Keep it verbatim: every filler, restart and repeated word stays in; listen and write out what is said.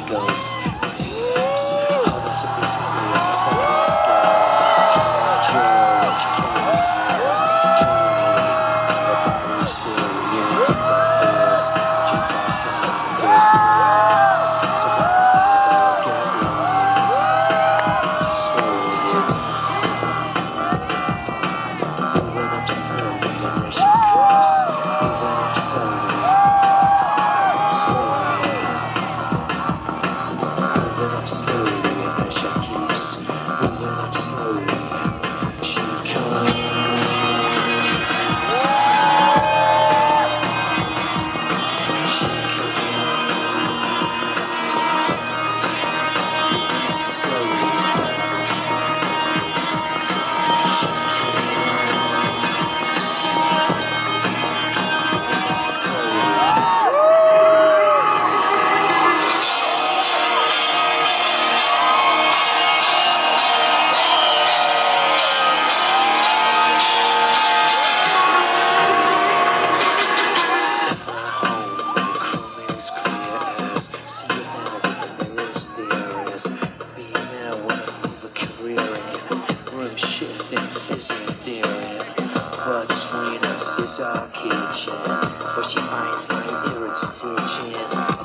goes. It tips, harder to be telling, sliding scale. Can I draw what you can't hear? Dreaming, the body experience, it's a fears. Dreams are fun, get near. Surprise me, don't get lonely. Slowly, moving up slowly, as she creeps. Moving up slowly. Slowly, moving up slowly, and she keeps moving up slowly. She comes, she comes slowly. She comes slowly. Between us is our kitchen, but she finds my irritation.